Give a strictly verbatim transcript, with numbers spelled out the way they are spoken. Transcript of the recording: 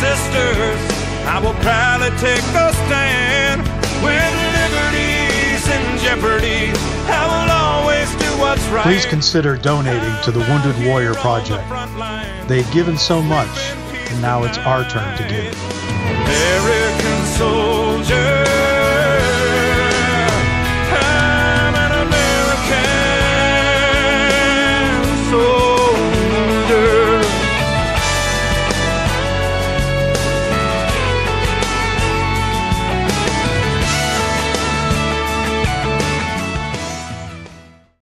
sisters, I will proudly take a stand. When liberty's in jeopardy, I will always do what's right. Please consider donating to the Wounded Warrior Project. They've given so much, and now it's our turn to give. American soldier.